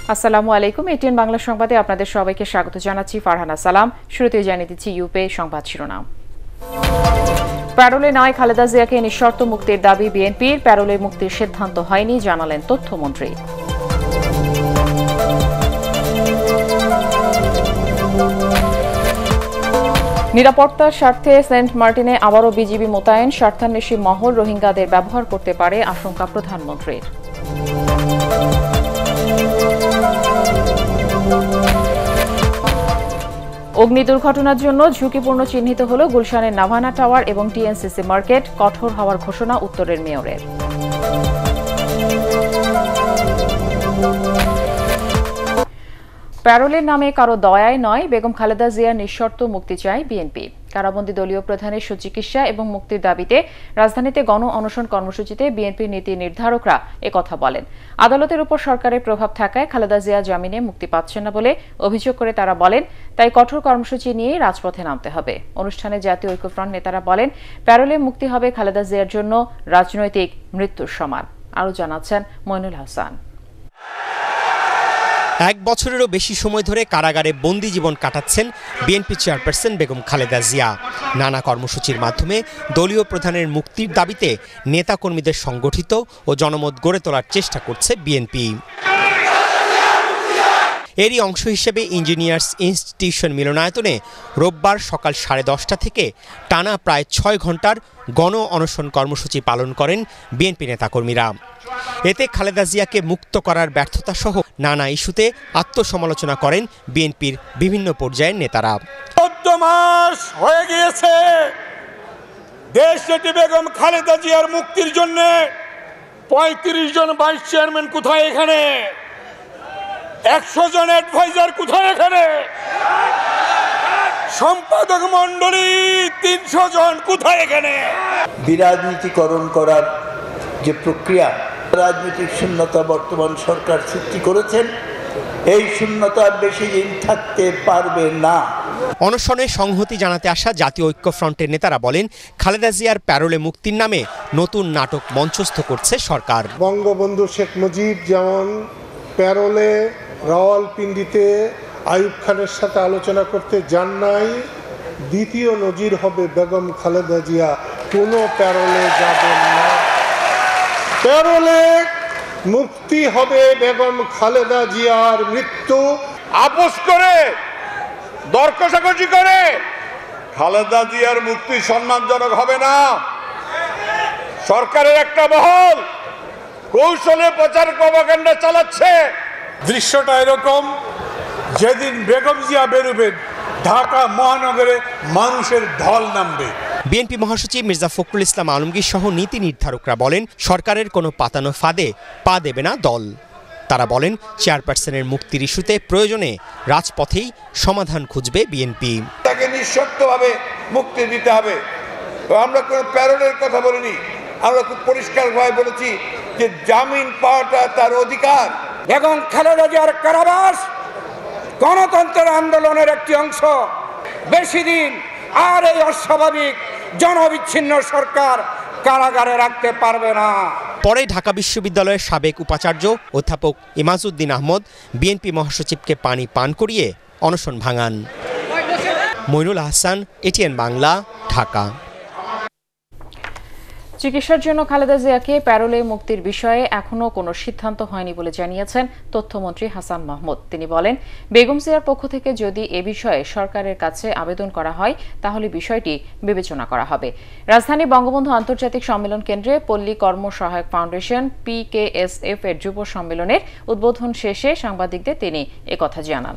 আসসালামু আলাইকুম। এটিএন বাংলা সংবাদে আপনাদের সবাইকে স্বাগত জানাচ্ছি। ফারহানা সালাম। শুরুতেই জানিয়ে দিচ্ছি ইউপে সংবাদ শিরোনাম। প্যারোলে নয়, খালেদা জিয়াকে নিঃশর্ত মুক্তির দাবি বিএনপির। প্যারোলে মুক্তির সিদ্ধান্ত হয়নি, জানালেন তথ্যমন্ত্রী। নিরাপত্তার স্বার্থে সেন্ট মার্টিনে আবারও বিজিবি মোতায়েন। স্বার্থান্বেষী মহল রোহিঙ্গাদের ব্যবহার করতে পারে, আশঙ্কা প্রধানমন্ত্রীর। অগ্নি দুর্ঘটনার জন্য ঝুঁকিপূর্ণ চিহ্নিত হল গুলশানের নাভানা টাওয়ার এবং টিএনসিসি মার্কেট। কঠোর হওয়ার ঘোষণা উত্তরের মেয়রের। প্যারোলের নামে কারো দয়ায় নয়, বেগম খালেদা জিয়ার নিঃশর্ত মুক্তি চায় বিএনপি। কারাবন্দী দলীয় প্রধানের সুচিকিৎসা এবং মুক্তির দাবিতে রাজধানীতে গণ অনশন কর্মসূচিতে বিএনপির নীতি নির্ধারকরা একথা বলেন। আদালতের উপর সরকারের প্রভাব থাকায় খালেদা জিয়া জামিনে মুক্তি পাচ্ছেন না বলে অভিযোগ করে তারা বলেন, তাই কঠোর কর্মসূচি নিয়ে রাজপথে নামতে হবে। অনুষ্ঠানে জাতীয় ঐক্যফ্রন্ট নেতারা বলেন, প্যারোলে মুক্তি হবে খালেদা জিয়ার জন্য রাজনৈতিক মৃত্যুর সমান। আরও জানাচ্ছেন মইনুল হাসান। এক বছরেরও বেশি সময় ধরে কারাগারে বন্দি জীবন কাটাচ্ছেন বিএনপি চেয়ারপারসন বেগম খালেদা জিয়া। নানা কর্মসূচির মাধ্যমে দলীয় প্রধানের মুক্তির দাবিতে নেতাকর্মীদের সংগঠিত ও জনমত গড়ে তোলার চেষ্টা করছে বিএনপি। এরই অংশ হিসেবে ইঞ্জিনিয়ার্স ইনস্টিটিউশন মিলনায়তনে রোববার সকাল 10:30 থেকে টানা প্রায় 6 ঘন্টার গণ অনশন কর্মসূচি পালন করেন বিএনপি নেতাকর্মীরা। এতে খালেদা জিয়াকে মুক্ত করার ব্যর্থতা সহ নানা ইস্যুতে আত্মসমালোচনা করেন বিএনপির বিভিন্ন পর্যায়ের নেতারা। 14 মাস হয়ে গিয়েছে দেশনেত্রী বেগম খালেদা জিয়ার মুক্তির জন্য 35 জন ভাইস চেয়ারম্যান কোথায় এখানে? 100 জন অ্যাডভাইজার কোথায় এখানে? সম্পাদক মণ্ডলী 300 জন কোথায় এখানে? বিরাজনীতিকরণ করার যে প্রক্রিয়া, রাজনৈতিক শূন্যতা বর্তমান সরকার সৃষ্টি করেছেন, এই শূন্যতা বেশি দিন থাকতে পারবে না। অনশনে সংহতি জানাতে আসা জাতীয় ঐক্যফ্রন্টের নেতারা বলেন, খালেদা জিয়ার প্যারোলে মুক্তির নামে নতুন নাটক মঞ্চস্থ করছে সরকার। বঙ্গবন্ধু শেখ মুজিব যেমন প্যারোলে রাওয়ালপিন্ডিতে আইয়ুব খানের সাথে আলোচনা করতে যান নাই, দ্বিতীয় নজির হবে বেগম খালেদা জিয়া কোনো প্যারোলে যাবেন না। প্যারোলে মুক্তি হবে বেগম খালেদা জিয়ার মৃত্যু। আপোষ করে দর কষাকষি করে খালেদা জিয়ার মুক্তি সম্মানজনক হবে না। সরকারের একটা মহল কৌশলে প্রচার প্রপাগান্ডা চালাচ্ছে। দৃশ্যটা এরকম, যেদিন বেগম জিয়া বেরোবেন ঢাকা মহানগরে মানুষের ঢল নামবে। বিএনপি মহাসচিব মির্জা ফখরুল ইসলাম আলমগীর সহ নীতি নির্ধারকরা বলেন, সরকারের কোনো পাতানো ফাঁদে পা দেবে না দল। তারা বলেন, চেয়ারপারসনের মুক্তির ইস্যুতে প্রয়োজনে রাজপথেই সমাধান খুঁজবে বিএনপি। তাকে নিঃশর্তভাবে মুক্তি দিতে হবে। তো আমরা কোনো প্যারোলের কথা বলিনি, আমরা খুব পরিষ্কারভাবে বলেছি যে জামিন পাওয়াটা তার অধিকার। বেগম খালেদা জিয়ার কারাবাস গণতন্ত্রের আন্দোলনের একটি অংশ। বেশি দিন আর এই অস্বাভাবিক জনবিচ্ছিন্ন সরকার কারাগারে রাখতে পারবে না। পরে ঢাকা বিশ্ববিদ্যালয়ের সাবেক উপাচার্য অধ্যাপক ইমাজউদ্দিন আহমদ বিএনপি মহাসচিবকে পানি পান করিয়ে অনশন ভাঙান। মইনুল হাসান, এটিএন বাংলা, ঢাকা। চিকিৎসার জন্য খালেদা জিয়াকে প্যারোলে মুক্তির বিষয়ে এখনও কোনো সিদ্ধান্ত হয়নি বলে জানিয়েছেন তথ্যমন্ত্রী হাসান মাহমুদ। তিনি বলেন, বেগম জিয়ার পক্ষ থেকে যদি এ বিষয়ে সরকারের কাছে আবেদন করা হয় তাহলে বিষয়টি বিবেচনা করা হবে। রাজধানী বঙ্গবন্ধু আন্তর্জাতিক সম্মেলন কেন্দ্রে পল্লী কর্ম সহায়ক ফাউন্ডেশন PKSF এর যুব সম্মেলনের উদ্বোধন শেষে সাংবাদিকদের তিনি একথা জানান।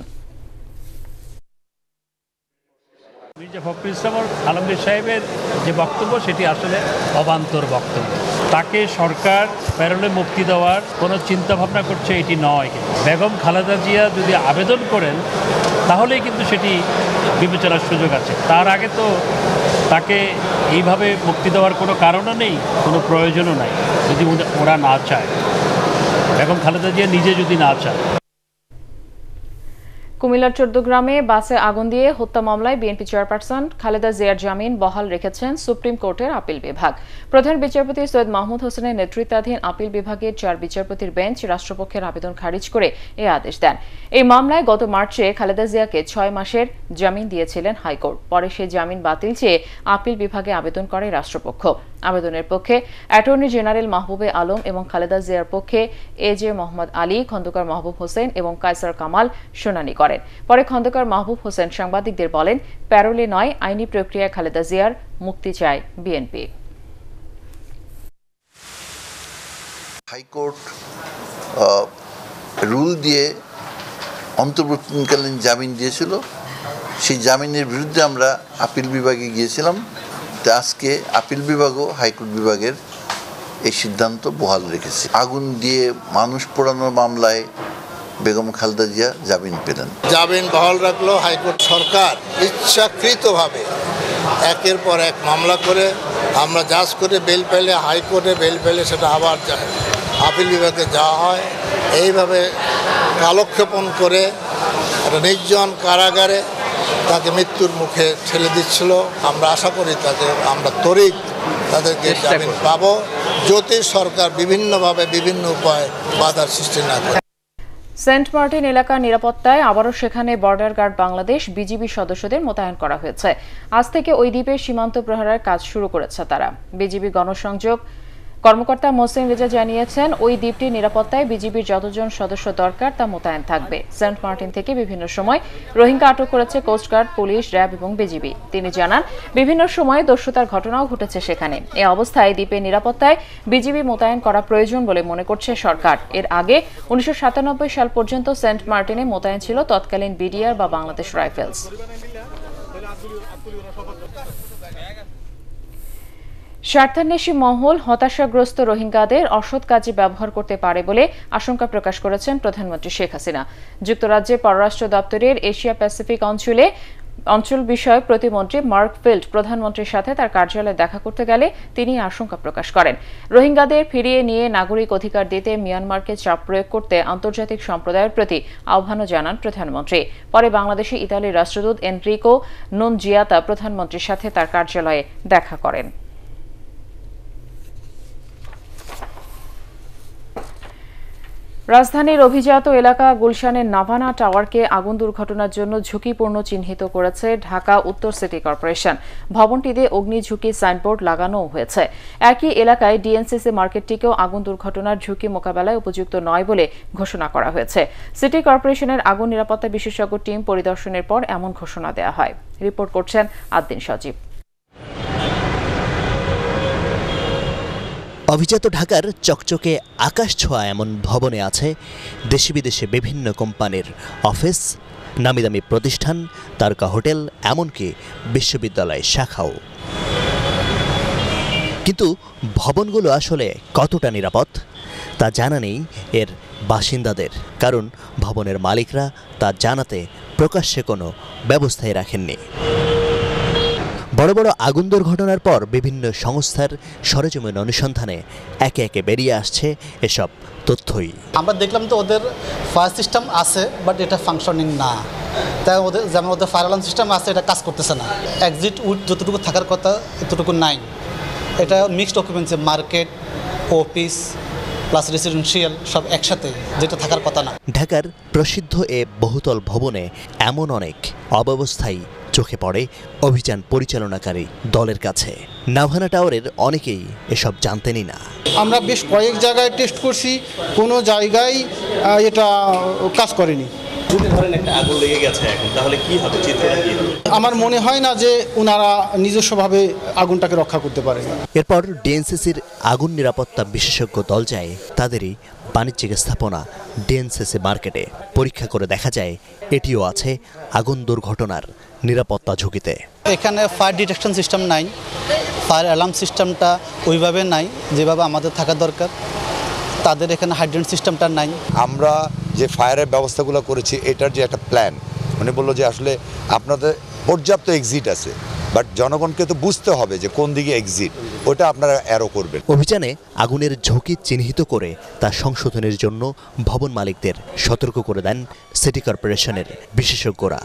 মির্জা ফখরুল ইসলাম আলমগীর সাহেবের যে বক্তব্য সেটি আসলে অবান্তর বক্তব্য। তাকে সরকার প্যারোলে মুক্তি দেওয়ার কোনো চিন্তা ভাবনা করছে এটি নয়। বেগম খালেদা জিয়া যদি আবেদন করেন তাহলেই কিন্তু সেটি বিবেচনার সুযোগ আছে। তার আগে তো তাকে এইভাবে মুক্তি দেওয়ার কোনো কারণও নেই, কোনো প্রয়োজনও নাই, যদি ওরা না চায়, বেগম খালেদা জিয়া নিজে যদি না চায়। কুমিল্লার 14 গ্রামে বাসে আগুন দিয়ে হত্যা মামলায় বিএনপি চেয়ারপারসন খালেদা জিয়ার জামিন বহাল রেখেছেন সুপ্রিম কোর্টের আপিল বিভাগ। প্রধান বিচারপতি সৈয়দ মাহমুদ হোসেনের নেতৃত্বাধীন আপিল বিভাগের 4 বিচারপতির বেঞ্চ রাষ্ট্রপক্ষের আবেদন খারিজ করে এই আদেশ দেন। এই মামলায় গত মার্চে খালেদা জিয়াকে 6 মাসের জামিন দিয়েছিলেন হাইকোর্ট। পরে সেই জামিন বাতিল চেয়ে আপিল বিভাগে আবেদন করে রাষ্ট্রপক্ষ। আবেদনের পক্ষে অ্যাটর্নি জেনারেল মাহবুবে আলম এবং খালেদা জিয়ার পক্ষে এজে মোহাম্মদ আলী, খন্দকার মাহবুব হোসেন এবং কায়সার কামাল শুনানি করেন। পরে খন্দকার মাহবুব হোসেন সাংবাদিকদের বলেন, প্যারোলে নয়, আইনি প্রক্রিয়ায় খালেদা জিয়ার মুক্তি চায় বিএনপি। হাইকোর্ট রুল দিয়ে অন্তর্বর্তীকালীন জামিন দিয়েছিল, সেই জামিনের বিরুদ্ধে আমরা আপিল বিভাগে গিয়েছিলাম। আজকে আপিল বিভাগও হাইকোর্ট বিভাগের এই সিদ্ধান্ত বহাল রেখেছে। আগুন দিয়ে মানুষ পোড়ানোর মামলায় বেগম খালেদা জিয়া জামিন পেলেন। জামিন বহাল রাখলো হাইকোর্ট। সরকার ইচ্ছাকৃতভাবে একের পর এক মামলা করে আমরা জাজ করে বেল পেলে, হাইকোর্টে বেল পেলে সেটা আবার আপিল বিভাগে যাওয়া হয়। এইভাবে কালক্ষেপণ করে একটা নির্জন কারাগারে তাকে মৃত্যুর মুখে ঠেলে দিচ্ছিল। আমরা আশা করি আমরা ত্বরিত তাদেরকে জামিন পাবো, যদি সরকার বিভিন্নভাবে বিভিন্ন উপায়ে বাধার সৃষ্টি না করে। সেন্ট মার্টিন এলাকার নিরাপত্তায় আবারও সেখানে বর্ডার গার্ড বাংলাদেশ বিজিবি সদস্যদের মোতায়েন করা হয়েছে। আজ থেকে ওই দ্বীপের সীমান্ত প্রহরার কাজ শুরু করেছে তারা। বিজিবি গণসংযোগ কর্মকর্তা মোহসিন রেজা জানিয়েছেন, ওই দ্বীপটির নিরাপত্তায় বিজিবির যতজন সদস্য দরকার তা মোতায়েন থাকবে। সেন্ট মার্টিন থেকে বিভিন্ন সময় রোহিঙ্গা আটক করেছে কোস্টগার্ড, পুলিশ, র্যাব এবং বিজিবি। তিনি জানান, বিভিন্ন সময়ে দস্যুতার ঘটনাও ঘটেছে সেখানে। এ অবস্থায় দ্বীপের নিরাপত্তায় বিজিবি মোতায়েন করা প্রয়োজন বলে মনে করছে সরকার। এর আগে 1997 সাল পর্যন্ত সেন্ট মার্টিনে মোতায়েন ছিল তৎকালীন বিডিআর বা বাংলাদেশ রাইফেলস। স্বার্থান্বেষী মহল হতাশাগ্রস্ত রোহিঙ্গাদের অসৎ কাজে ব্যবহার করতে পারে বলে আশঙ্কা প্রকাশ করেছেন প্রধানমন্ত্রী শেখ হাসিনা। যুক্তরাজ্যের পররাষ্ট্র দপ্তরের এশিয়া প্যাসিফিক অঞ্চল বিষয়ক প্রতিমন্ত্রী মার্ক ফিল্ড প্রধানমন্ত্রীর সাথে তার কার্যালয়ে দেখা করতে গেলে তিনি আশঙ্কা প্রকাশ করেন। রোহিঙ্গাদের ফিরিয়ে নিয়ে নাগরিক অধিকার দিতে মিয়ানমারকে চাপ প্রয়োগ করতে আন্তর্জাতিক সম্প্রদায়ের প্রতি আহ্বানও জানান প্রধানমন্ত্রী। পরে বাংলাদেশে ইতালির রাষ্ট্রদূত এনরিকো নুনজিয়াতা প্রধানমন্ত্রীর সাথে তার কার্যালয়ে দেখা করেন। রাজধানীর অভিজাত এলাকা গুলশানের নাভানা টাওয়ারকে আগুন দুর্ঘটনার জন্য ঝুঁকিপূর্ণ চিহ্নিত করেছে ঢাকা উত্তর সিটি কর্পোরেশন। ভবনটিতে অগ্নি ঝুঁকি সাইনবোর্ড লাগানোও হয়েছে। একই এলাকায় ডিএনসিসি মার্কেটটিকেও আগুন দুর্ঘটনার ঝুঁকি মোকাবেলায় উপযুক্ত নয় বলে ঘোষণা করা হয়েছে। সিটি কর্পোরেশনের আগুন নিরাপত্তা বিশেষজ্ঞ টিম পরিদর্শনের পর এমন ঘোষণা দেওয়া হয়। রিপোর্ট করছেন আদ্দিন সজীব। অভিজাত ঢাকার চকচকে আকাশ ছোঁয়া এমন ভবনে আছে দেশি বিদেশে বিভিন্ন কোম্পানির অফিস, নামিদামি প্রতিষ্ঠান, তারকা হোটেল, এমনকি বিশ্ববিদ্যালয় শাখাও। কিন্তু ভবনগুলো আসলে কতটা নিরাপদ তা জানা নেই এর বাসিন্দাদের, কারণ ভবনের মালিকরা তা জানাতে প্রকাশ্যে কোনো ব্যবস্থাই রাখেননি। বড় বড় আগুন দুর্ঘটনার পর বিভিন্ন সংস্থার সরেজমিন অনুসন্ধানে একে একে বেরিয়ে আসছে এসব তথ্যই। আমরা দেখলাম তো ওদের ফায়ার সিস্টেম আছে, বাট এটা ফাংশনিং না। তাই যেমন ওদের ফায়ার অ্যালার্ম সিস্টেম আছে, এটা কাজ করতেছে না। এক্সিট উইথ যতটুকু থাকার কথা এতটুকু নাই। এটা mixed occupancy, market, office plus residential সব একসাথে, যেটা থাকার কথা না। ঢাকার প্রসিদ্ধ এ বহুতল ভবনে এমন অনেক অব্যবস্থাই চোখে পড়ে অভিযান পরিচালনাকারী দলের কাছে। নাভানা টাওয়ারের অনেকেই এসব জানতেনই না। আমরা বেশ কয়েক জায়গায় টেস্ট করছি, কোনো জায়গায় এটা কাজ করেনি। আগুন লেগে গেছে এখন, তাহলে কি হবে? আমার মনে হয় না যে ওনারা নিজস্বভাবে আগুনটাকে রক্ষা করতে পারে। এরপর ডিএনসিসির আগুন নিরাপত্তা বিশেষজ্ঞ দল যায় তাদেরই বাণিজ্যিক স্থাপনা ডিএনসিসি মার্কেটে। পরীক্ষা করে দেখা যায় এটিও আছে আগুন দুর্ঘটনার নিরাপত্তা ঝুঁকিতে। এখানে ফায়ার ডিটেকশন সিস্টেম নাই, ফায়ার অ্যালার্ম সিস্টেমটা ওইভাবে নাই যেভাবে আমাদের থাকা দরকার। তাদের এখানে হাইড্রেন্ট সিস্টেমটা নাই। আমরা যে ফায়ারের ব্যবস্থাগুলো করেছি, এটার যে একটা প্ল্যান, উনি বললো যে আসলে আপনাদের পর্যাপ্ত এক্সিট আছে, বাট জনগণকে তো বুঝতে হবে যে কোন দিকে এক্সিট, ওটা আপনারা অ্যারো করবেন। অভিযানে আগুনের ঝুঁকি চিহ্নিত করে তা সংশোধনের জন্য ভবন মালিকদের সতর্ক করে দেন সিটি কর্পোরেশনের বিশেষজ্ঞরা।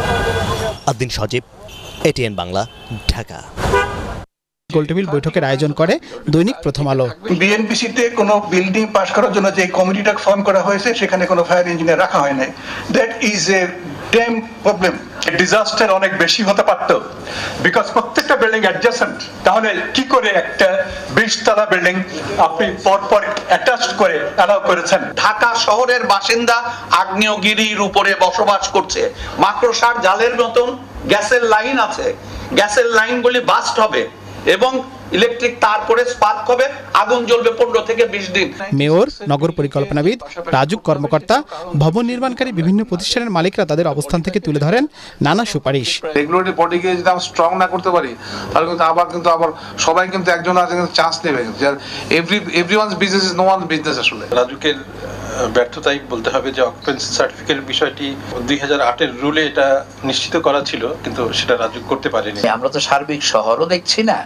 আদ্দিন সজীব, এটিএন বাংলা, ঢাকা। গোলটেবিল বৈঠকের আয়োজন করে দৈনিক প্রথম আলো। বিএনপিসিতে কোনো বিল্ডিং পাস করার জন্য যে কমিটিটা ফর্ম করা হয়েছে সেখানে কোনো ফায়ার ইঞ্জিনিয়ার রাখা হয় নাই। That is a damn problem. Disaster অনেক বেশি হতে পারত, বিকজ প্রত্যেকটা বিল্ডিং অ্যাডজাসেন্ট। তাহলে কি করে একটা 20 তলা বিল্ডিং আপনি পরপর অ্যাটাচ করে অ্যালাউ করেছেন? ঢাকা শহরের বাসিন্দা আগ্নেয়গিরির উপরে বসবাস করছে, মাকড়সার জালের মতন গ্যাসের লাইন আছে, গ্যাসের লাইনগুলি বাস্ট হবে এবং ইলেকট্রিক তারপরে স্পার্ক হবে, আগুন জ্বলবে 15 থেকে 20 দিন। মেয়র, নগর পরিকল্পনাবিদ, রাজুক কর্মকর্তা, ভবন নির্মাণকারী বিভিন্ন প্রতিষ্ঠানের মালিকরা তাদের অবস্থান থেকে তুলে ধরেন নানা সুপারিশ। রেগুলেটরি বডিকে যদি আমরা স্ট্রং না করতে পারি তাহলে কিন্তু আবার সবাই কিন্তু একজন আছে চান্স নেবে। Everyone's business is no one business. আসলে রাজুকের ব্যর্থতাই বলতে হবে যে অকুপেন্সি সার্টিফিকেটের বিষয়টি 2008-এর রুলে এটা নিশ্চিত করা ছিল, কিন্তু সেটা রাজুক করতে পারেনি। আমরা তো সার্বিক শহরও দেখছি না,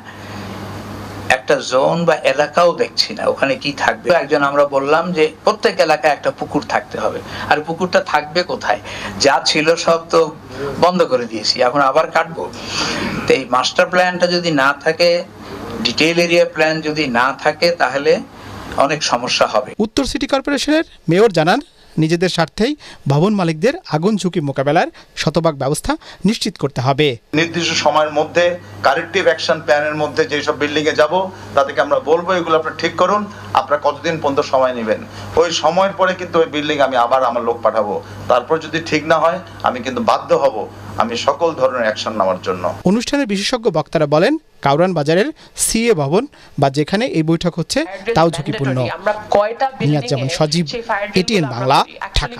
একটা জোন বা এলাকাও দেখছি না, ওখানে কি থাকবে। একজন আমরা বললাম যে প্রত্যেক এলাকায় একটা পুকুর থাকতে হবে, আর পুকুরটা থাকবে কোথায়? যা ছিল সব তো বন্ধ করে দিয়েছি, এখন আবার কাটবো। তো এই মাস্টার প্ল্যানটা যদি না থাকে, ডিটেইল এরিয়া প্ল্যান যদি না থাকে, তাহলে অনেক সমস্যা হবে। উত্তর সিটি কর্পোরেশনের মেয়র জানান, নিজেদের স্বার্থেই ভবন মালিকদের আগুন ঝুঁকি মোকাবেলার শতভাগ ব্যবস্থা নিশ্চিত করতে হবে। নির্দিষ্ট সময়ের মধ্যে কারেক্টিভ অ্যাকশন প্ল্যানের মধ্যে যেসব বিল্ডিং এ যাব তাদেরকে আমরা বলবো এগুলো আপনারা ঠিক করুন, আপনারা কতদিন পর্যন্ত সময় নেবেন। ওই সময়ের পরে কিন্তু ওই বিল্ডিং আমি আবার আমার লোক পাঠাবো, তারপর যদি ঠিক না হয় আমি কিন্তু বাধ্য হব আমি সকল ধরনের অ্যাকশন নেওয়ার জন্য। অনুষ্ঠানের বিশেষজ্ঞ বক্তারা বলেন, কাউরান বাজারের সিএ ভবন বা যেখানে এই বৈঠক হচ্ছে তাও ঝুঁকিপূর্ণ। নিয়াজ জামান সজীব, এটিএন বাংলা, ঢাকা।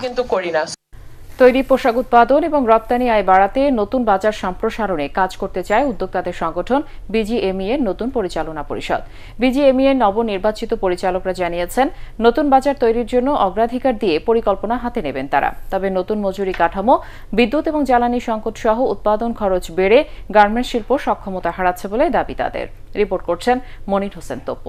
তৈরি পোশাক উৎপাদন এবং রপ্তানি আয় বাড়াতে নতুন বাজার সম্প্রসারণে কাজ করতে চায় উদ্যোক্তাদের সংগঠন বিজিএমইএর নতুন পরিচালনা পরিষদ। বিজিএমইএর নবনির্বাচিত পরিচালকরা জানিয়েছেন, নতুন বাজার তৈরির জন্য অগ্রাধিকার দিয়ে পরিকল্পনা হাতে নেবেন তারা। তবে নতুন মজুরি কাঠামো, বিদ্যুৎ এবং জ্বালানি সংকট সহ উৎপাদন খরচ বেড়ে গার্মেন্টস শিল্প সক্ষমতা হারাচ্ছে বলে দাবি তাদের। রিপোর্ট করছেন মনির হোসেন তপু।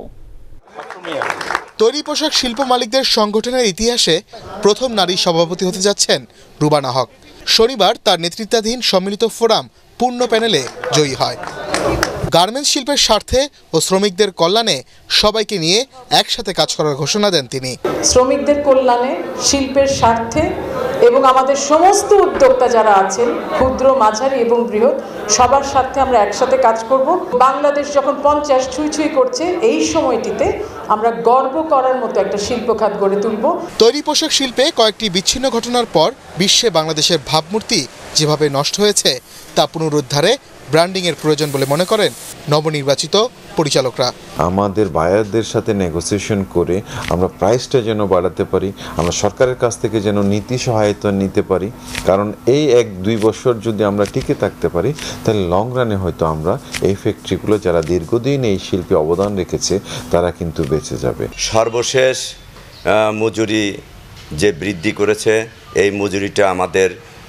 তৈরি পোশাক শিল্প মালিকদের সংগঠনের ইতিহাসে প্রথম নারী সভাপতি হতে যাচ্ছেন রুবানা হক। শনিবার তার নেতৃত্বাধীন সম্মিলিত ফোরাম পূর্ণ প্যানেলে জয়ী হয়। গার্মেন্টস শিল্পের স্বার্থে ও শ্রমিকদের কল্যাণে সবাইকে নিয়ে একসাথে কাজ করার ঘোষণা দেন তিনি। শ্রমিকদের কল্যাণে, শিল্পের স্বার্থে এবং আমাদের সমস্ত উদ্যোক্তা যারা আছেন, ক্ষুদ্র, মাঝারি এবং বৃহৎ, সবার স্বার্থে আমরা একসাথে কাজ করব। বাংলাদেশ যখন 50 ছুঁই করছে, এই সময়টিতে আমরা গর্ব করার মতো একটা শিল্প খাত গড়ে তুলব। তৈরি পোশাক শিল্পে কয়েকটি বিচ্ছিন্ন ঘটনার পর বিশ্বে বাংলাদেশের ভাবমূর্তি যেভাবে নষ্ট হয়েছে তা পুনরুদ্ধারে ব্র্যান্ডিং এর প্রয়োজন বলে মনে করেন নবনির্বাচিত পরিচালকরা। আমাদের বায়ারদের সাথে নেগোসিয়েশন করে আমরা প্রাইসটা যেন বাড়াতে পারি, আমরা সরকারের কাছ থেকে যেন নীতি সহায়তা নিতে পারি, কারণ এই 1-2 বছর যদি আমরা টিকে থাকতে পারি তাহলে লং রানে হয়তো আমরা এই ফ্যাক্টরিগুলো যারা দীর্ঘদিন এই শিল্পে অবদান রেখেছে তারা কিন্তু বেঁচে যাবে। সর্বশেষ মজুরি যে বৃদ্ধি করেছে, এই মজুরিটা আমাদের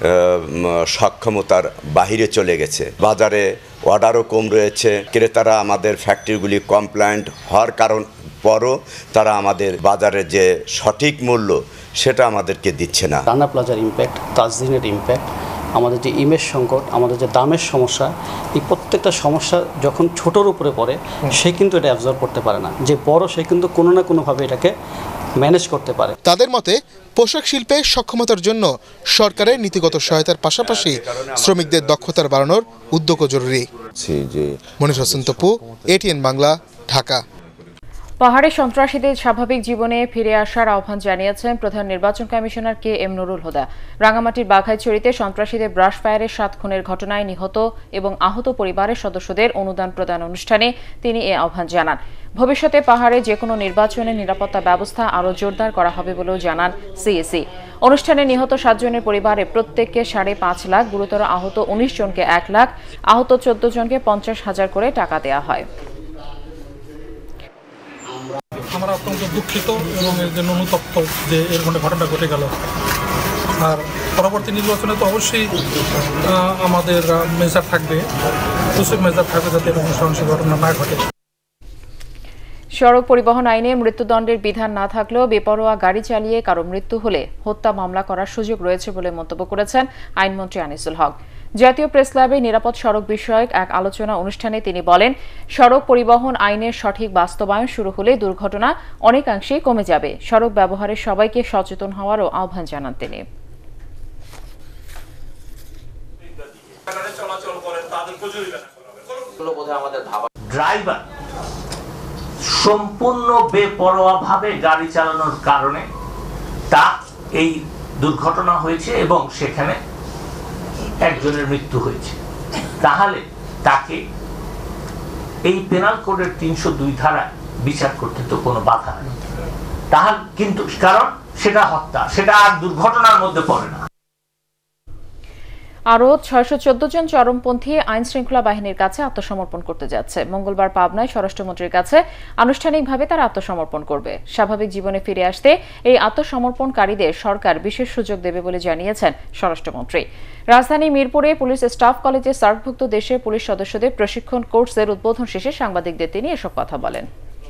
সক্ষমতার বাহিরে চলে গেছে। বাজারে অর্ডারও কম রয়েছে, ক্রেতারা আমাদের ফ্যাক্টরিগুলি কমপ্লায়েন্ট হওয়ার কারণ পরও তারা আমাদের বাজারে যে সঠিক মূল্য সেটা আমাদেরকে দিচ্ছে না। রানা প্লাজার ইম্প্যাক্ট, তাজদিনের ইম্প্যাক্ট, আমাদের যে ইমেজ সংকট, আমাদের যে দামের সমস্যা, এই প্রত্যেকটা সমস্যা যখন ছোটোর উপরে পড়ে সে কিন্তু এটা অ্যাবজর্ব করতে পারে না, যে বড় সে কিন্তু কোনো না কোনোভাবে এটাকে ম্যানেজ করতে পারে। তাদের মতে পোশাক শিল্পে সক্ষমতার জন্য সরকারের নীতিগত সহায়তার পাশাপাশি শ্রমিকদের দক্ষতার বাড়ানোর উদ্যোগও জরুরি। মনির হোসেন তপু, এটিএন বাংলা, ঢাকা। পাহাড়ে সন্ত্রাসীদের স্বাভাবিক জীবনে ফিরে আসার আহ্বান জানিয়েছেন প্রধান নির্বাচন কমিশনার KM নুরুল হুদা। রাঙামাটির বাঘাইছড়িতে সন্ত্রাসীদের ব্রাশ ফায়ারের 7 খুনের ঘটনায় নিহত এবং আহত পরিবারের সদস্যদের অনুদান প্রদান অনুষ্ঠানে তিনি এ আহ্বান জানান। ভবিষ্যতে পাহাড়ে যে কোনো নির্বাচনের নিরাপত্তা ব্যবস্থা আরও জোরদার করা হবে বলেও জানান CAC। অনুষ্ঠানে নিহত 7 জনের পরিবারে প্রত্যেককে 5.5 লাখ, গুরুতর আহত 19 জনকে 1 লাখ, আহত 14 জনকে 50,000 করে টাকা দেওয়া হয়। আমরা অত্যন্ত দুঃখিত এবং এর জন্য অনুতপ্ত যে এরকম ঘটনা ঘটে গেল। আর পরবর্তী নির্বাচনে তো অবশ্যই আমাদের মেজার থাকবে, প্রচুর মেজার থাকবে যাতে এরকম সহিংস ঘটনা না ঘটে। সড়ক পরিবহন আইনে মৃত্যুদণ্ডের বিধান না থাকলেও বেপরোয়া গাড়ি চালিয়ে কারো মৃত্যু হলে হত্যা মামলা করার সুযোগ রয়েছে বলে মন্তব্য করেছেন আইনমন্ত্রী আনিসুল হক। জাতীয় প্রেস ক্লাবে নিরাপদ সড়ক বিষয়ক এক আলোচনা অনুষ্ঠানে তিনি বলেন, সড়ক পরিবহন আইনের সঠিক বাস্তবায়ন শুরু হলে দুর্ঘটনা অনেকাংশেই কমে যাবে। সড়ক ব্যবহারে সবাইকে সচেতন হওয়ারও আহ্বান জানান তিনি। ড্রাইভার সম্পূর্ণ বেপরোয়াভাবে গাড়ি চালানোর কারণে তা এই দুর্ঘটনা হয়েছে এবং সেখানে একজনের মৃত্যু হয়েছে। তাহলে তাকে এই পেনাল কোডের ৩০২ ধারায় বিচার করতে তো কোনো বাধা নেই। তাহলে কিন্তু কারণ সেটা হত্যা, সেটা আর দুর্ঘটনার মধ্যে পড়ে না। আরও ৬১৪ জন চরমপন্থী আইন শৃঙ্খলা বাহিনীর কাছে আত্মসমর্পণ করতে যাচ্ছে। মঙ্গলবার পাবনায় স্বরাষ্ট্রমন্ত্রীর কাছে আনুষ্ঠানিকভাবে তারা আত্মসমর্পণ করবে। স্বাভাবিক জীবনে ফিরে আসতে এই আত্মসমর্পণকারীদের সরকার বিশেষ সুযোগ দেবে বলে জানিয়েছেন স্বরাষ্ট্রমন্ত্রী। রাজধানী মিরপুরে পুলিশ স্টাফ কলেজে সার্কভুক্ত দেশের পুলিশ সদস্যদের প্রশিক্ষণ কোর্সের উদ্বোধন শেষে সাংবাদিকদের তিনি এসব কথা বলেন।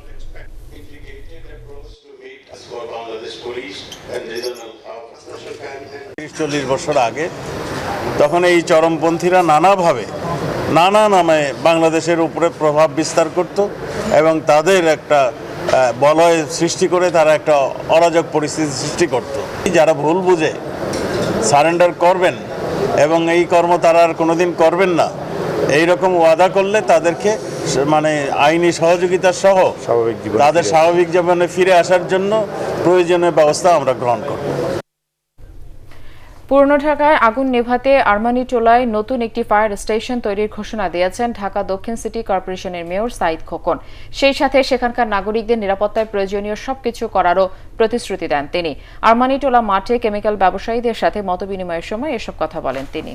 ৩০-৪০ বছর আগে তখন এই চরমপন্থীরা নানা নামে বাংলাদেশের উপরে প্রভাব বিস্তার করত এবং তাদের একটা বলয় সৃষ্টি করে তারা একটা অরাজক পরিস্থিতি সৃষ্টি করত। যারা ভুল বুঝে সারেন্ডার করবেন এবং এই কর্ম তারা আর কোনোদিন করবেন না, এই রকম ওয়াদা করলে তাদেরকে মানে আইনি সহযোগিতা সহ তাদের স্বাভাবিক জীবনে ফিরে আসার জন্য প্রয়োজনীয় ব্যবস্থা আমরা গ্রহণ করব। পুরনো ঢাকায় আগুন নেভাতে আরমানিটোলায় নতুন একটি ফায়ার স্টেশন তৈরির ঘোষণা দিয়েছেন ঢাকা দক্ষিণ সিটি কর্পোরেশনের মেয়র সাইদ খোকন। সেই সাথে সেখানকার নাগরিকদের নিরাপত্তায় প্রয়োজনীয় সবকিছু করারও প্রতিশ্রুতি দেন তিনি। আরমানিটোলা মাঠে কেমিক্যাল ব্যবসায়ীদের সাথে মতবিনিময়ের সময় এসব কথা বলেন তিনি।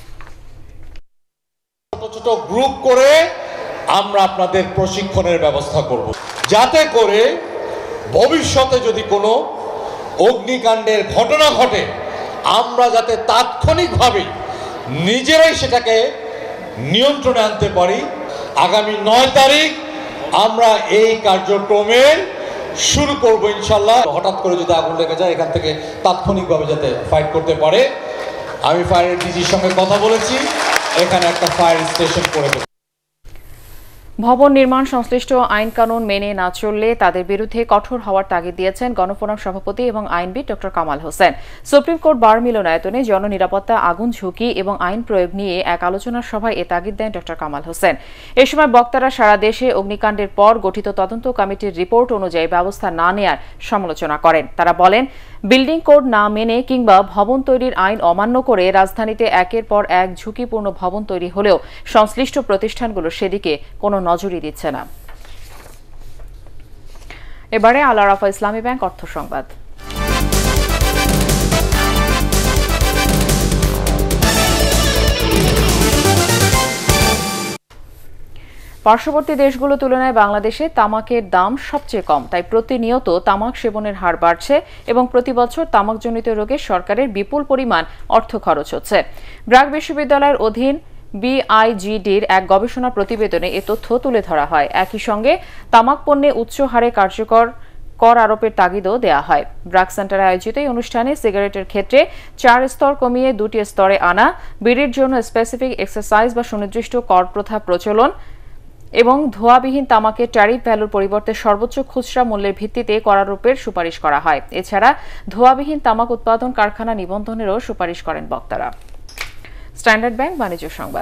ছোট ছোট গ্রুপ করে আমরা আপনাদের প্রশিক্ষণের ব্যবস্থা করব, যাতে করে ভবিষ্যতে যদি কোনো অগ্নিকাণ্ডের ঘটনা ঘটে আমরা যাতে তাৎক্ষণিকভাবে নিজেরাই সেটাকে নিয়ন্ত্রণে আনতে পারি। আগামী ৯ তারিখ আমরা এই কার্যক্রমের শুরু করব ইনশাল্লাহ। হঠাৎ করে যদি আগুন লেগে যায় এখান থেকে তাৎক্ষণিকভাবে যাতে ফাইট করতে পারে। আমি ফায়ার ডিজির সঙ্গে কথা বলেছি, এখানে একটা ফায়ার স্টেশন করে দেব। ভবন নির্মাণ সংশ্লিষ্ট আইন কানুন মেনে না চললে তাদের বিরুদ্ধে কঠোর হওয়ার তাগিদ দিয়েছেন গণফোরাম সভাপতি এবং আইনবিদ doctor Kamal Hossain. Supreme court bar মিলনায়তনে জননিরাপত্তা, আগুন ঝুঁকি এবং আইন প্রয়োগ নিয়ে এক আলোচনা সভায় এ তাগিদ দেন ডক্টর কামাল হোসেন। এ সময় বক্তারা সারা দেশে অগ্নিকাণ্ডের পর গঠিত তদন্ত কমিটির রিপোর্ট অনুযায়ী ব্যবস্থা না নেয়ার সমালোচনা করেন। তারা বলেন, বিল্ডিং কোড না মেনে কিংবা ভবন তৈরির আইন অমান্য করে রাজধানীতে একের পর এক ঝুঁকিপূর্ণ ভবন তৈরি হলেও সংশ্লিষ্ট প্রতিষ্ঠানগুলো সেদিকে কোনো নজরই দিচ্ছে না। এবারে আল আরাফা ইসলামী ব্যাংক অর্থ সংবাদ। পার্শ্ববর্তী দেশগুলো তুলনায় বাংলাদেশে তামাকের দাম সবচেয়ে কম, তাই প্রতিনিয়ত তামাক সেবনের হার বাড়ছে এবং প্রতি বছর তামাকজনিত রোগে সরকারের বিপুল পরিমাণ অর্থ খরচ হচ্ছে। ব্র্যাক বিশ্ববিদ্যালয়ের অধীন বিআইজিডির এক গবেষণা প্রতিবেদনে এ তথ্য তুলে ধরা হয়। একই সঙ্গে তামাক পণ্যে উচ্চ হারে কার্যকর কর আরোপের তাগিদও দেয়া হয়। ব্র্যাক সেন্টারে আয়োজিত এই অনুষ্ঠানে সিগারেটের ক্ষেত্রে 4 স্তর কমিয়ে 2টি স্তরে আনা, বিড়ির জন্য স্পেসিফিক এক্সারসাইজ বা সুনির্দিষ্ট কর প্রথা প্রচলন এবং ধোঁয়াবিহীন তামাকের ট্যারিফ ভ্যালুর পরিবর্তে সর্বোচ্চ খুচরা মূল্যের ভিত্তিতে করারোপের সুপারিশ করা হয়। এছাড়া ধোঁয়াবিহীন তামাক উৎপাদন কারখানা নিবন্ধনেরও সুপারিশ করেন বক্তারা। স্ট্যান্ডার্ড ব্যাংক বাণিজ্য সংবাদ।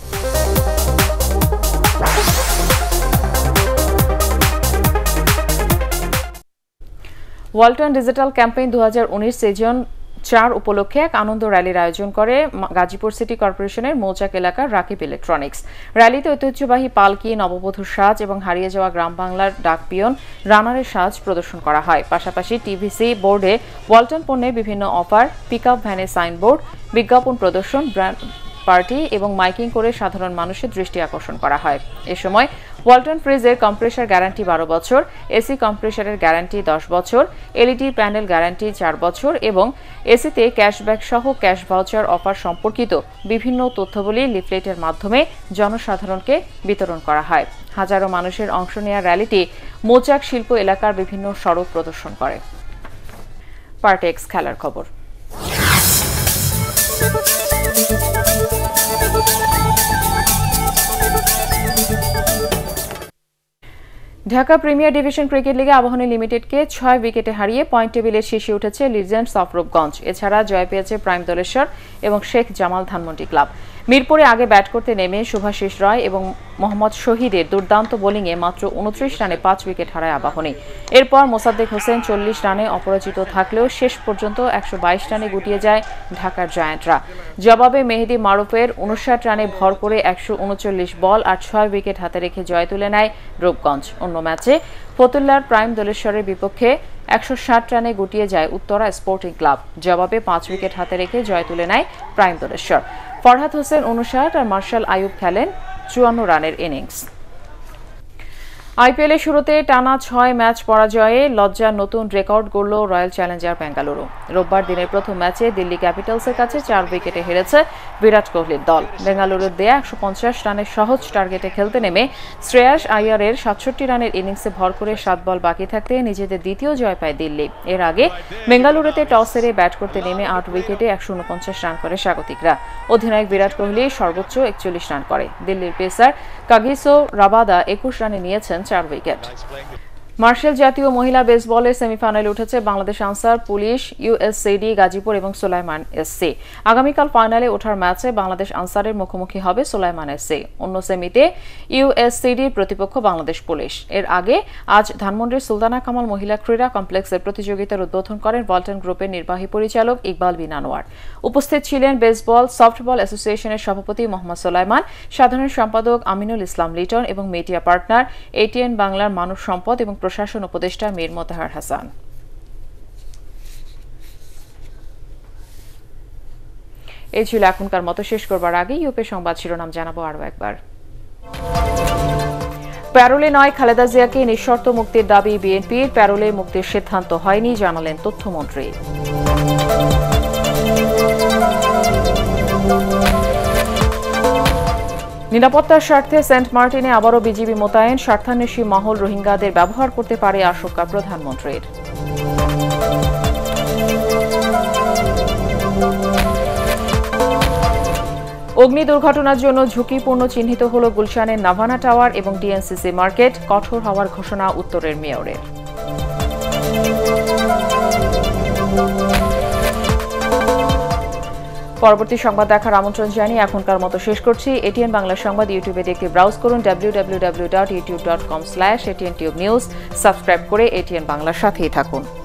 ওয়ালটন ডিজিটাল ক্যাম্পেইন 2019 সিজন 4 উপলক্ষে এক আনন্দ র্যালির আয়োজন করে গাজীপুর সিটি কর্পোরেশনের মৌচাক এলাকার রাকিব ইলেকট্রনিক্স। র্যালিতে ঐতিহ্যবাহী পালকি, নববধূর সাজ এবং হারিয়ে যাওয়া গ্রাম বাংলার ডাকপিয়ন রানারের সাজ প্রদর্শন করা হয়। পাশাপাশি টিভিসি বোর্ডে ওয়ালটন পণ্যের বিভিন্ন অফার, পিকআপ ভ্যানের সাইনবোর্ড, বিজ্ঞাপন প্রদর্শন, ব্র্যান্ড পার্টি এবং মাইকিং করে সাধারণ মানুষের দৃষ্টি আকর্ষণ করা হয়। এ সময় ওয়ালটন ফ্রিজের কম্প্রেসার গ্যারান্টি 12 বছর, এসি কম্প্রেসারের গ্যারান্টি 10 বছর, এলইডি প্যানেল গ্যারান্টি 4 বছর এবং এসিতে ক্যাশব্যাক সহ ক্যাশ ভাউচার অফার সম্পর্কিত বিভিন্ন তথ্যাবলী লিফলেটের মাধ্যমে জনসাধারণকে বিতরণ করা হয়। হাজারো মানুষের অংশ নেওয়া র্যালিটি মৌচাক শিল্প এলাকার বিভিন্ন সড়ক প্রদর্শন করে। পার্টেক্স খেলার খবর। ঢাকা প্রিমিয়ার ডিভিশন ক্রিকেট লিগে আবাহনী লিমিটেডকে 6 উইকেটে হারিয়ে পয়েন্ট টেবিলের শীর্ষে উঠেছে লিজেন্ডস অফ রূপগঞ্জ। এছাড়া জয় পেয়েছে প্রাইম দলেশ্বর এবং শেখ জামাল ধানমন্ডি ক্লাব। মিরপুরে আগে ব্যাট করতে নেমে শুভাশিস রায় এবং মোহাম্মদ শহীদের দুর্দান্ত বোলিংয়ে মাত্র 29 রানে 5 উইকেট হারায় আবাহনী। এরপর মোসাদ্দেক হোসেন 40 রানে অপরাজিত থাকলেও শেষ পর্যন্ত 122 রানে গুটিয়ে যায় ঢাকার জায়ান্টরা। জবাবে মেহেদী মারুফের 59 রানে ভর করে 139 বল আর 6 উইকেট হাতে রেখে জয় তুলে নেয় রূপগঞ্জ। অন্য ম্যাচে ফতুল্লার প্রাইম দলেশ্বরের বিপক্ষে 160 রানে গুটিয়ে যায় উত্তরা স্পোর্টিং ক্লাব। জবাবে 5 উইকেট হাতে রেখে জয় তুলে নেয় প্রাইম দলেশ্বর। ফরহাদ হোসেন 59 আর মার্শাল আইয়ুব খেলেন 54 রানের ইনিংস। আইপিএলের শুরুতে টানা 6 ম্যাচ পরাজয়ে লজ্জার নতুন রেকর্ড গড়ল রয়্যাল চ্যালেঞ্জার বেঙ্গালুরু। রোববার দিনের প্রথম ম্যাচে দিল্লি ক্যাপিটালসের কাছে 4 উইকেটে হেরেছে বিরাট কোহলির দল। বেঙ্গালুরুর দেয়া 150 রানের সহজ টার্গেটে খেলতে নেমে শ্রেয়াস আইয়ারের 67 রানের ইনিংসে ভর করে 7 বল বাকি থাকতে নিজেদের দ্বিতীয় জয় পায় দিল্লি। এর আগে বেঙ্গালুরুতে টস হেরে ব্যাট করতে নেমে 8 উইকেটে 149 রান করে স্বাগতিকরা। অধিনায়ক বিরাট কোহলি সর্বোচ্চ 41 রান করে। দিল্লির পেসার কাগিসো রাবাদা 21 রানে নিয়েছেন 4 উইকেট। মার্শেল জাতীয় মহিলা বেসবলের সেমিফাইনালে উঠেছে বাংলাদেশ আনসার, পুলিশ, ইউএসসিডি গাজীপুর এবং সুলাইমান এসসি। আগামীকাল ফাইনালে ওঠার ম্যাচে বাংলাদেশ আনসারের মুখোমুখি হবে সুলাইমান এসসি। অন্য সেমিতে ইউএসসিডির প্রতিপক্ষ বাংলাদেশ পুলিশ। এর আগে আজ ধানমন্ডির সুলতানা কামাল মহিলা ক্রীড়া কমপ্লেক্সের প্রতিযোগিতার উদ্বোধন করেন ওয়ালটন গ্রুপের নির্বাহী পরিচালক ইকবাল বিন আনোয়ার। উপস্থিত ছিলেন বেসবল সফটবল অ্যাসোসিয়েশনের সভাপতি মোহাম্মদ সুলাইমান, সাধারণ সম্পাদক আমিনুল ইসলাম লিটন এবং মিডিয়া পার্টনার এটিএন বাংলার মানব সম্পদ এবং প্রশাসন উপদেষ্টা মীর মোতাহার হাসান। এই ছিল এখনকার মতো। শেষ করবার আগে ইউপি সংবাদ শিরোনাম জানাবো আরও একবার। প্যারোলে নয়, খালেদা জিয়াকে নিঃশর্ত মুক্তির দাবি বিএনপির। প্যারোলে মুক্তির সিদ্ধান্ত হয়নি জানালেন তথ্যমন্ত্রী। নিরাপত্তার স্বার্থে সেন্ট মার্টিনে আবারও বিজিবি মোতায়েন। স্বার্থান্বেষী মহল রোহিঙ্গাদের ব্যবহার করতে পারে আশঙ্কা প্রধানমন্ত্রীর। অগ্নি দুর্ঘটনার জন্য ঝুঁকিপূর্ণ চিহ্নিত হল গুলশানের নাভানা টাওয়ার এবং ডিএনসিসি মার্কেট। কঠোর হওয়ার ঘোষণা উত্তরের মেয়রের। পরবর্তী সংবাদ দেখার আমন্ত্রণ জানিয়ে এখনকার মতো শেষ করছি। এটিএন বাংলা সংবাদ ইউটিউবে দেখতে ব্রাউজ করুন www.youtube.com/ATNTubeNews। সাবস্ক্রাইব করে এটিএন বাংলার সাথেই থাকুন।